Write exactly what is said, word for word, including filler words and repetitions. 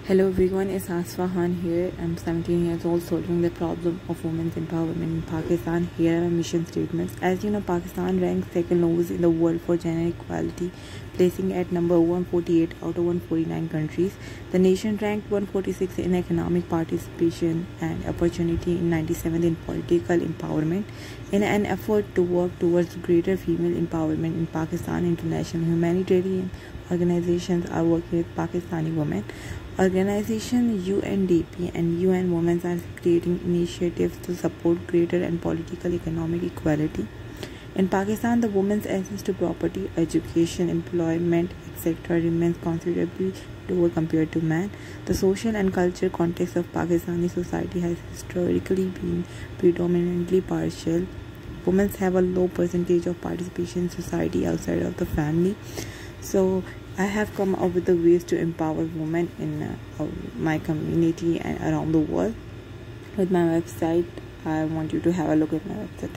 Hello everyone, it's Asfa Khan here. I'm seventeen years old, solving the problem of women's empowerment in Pakistan. Here are my mission statements. As you know, Pakistan ranks second lowest in the world for gender equality, placing at number one forty-eight out of one forty-nine countries. The nation ranked one forty-six in economic participation and opportunity, in ninety-seventh in political empowerment. In an effort to work towards greater female empowerment in Pakistan, international humanitarian organizations are working with Pakistani women. Organization U N D P and U N Women are creating initiatives to support greater and political economic equality. In Pakistan, the women's access to property, education, employment, et cetera remains considerably lower compared to men. The social and cultural context of Pakistani society has historically been predominantly partial. Women have a low percentage of participation in society outside of the family. So I have come up with the ways to empower women in uh, my community and around the world. With my website, I want you to have a look at my website.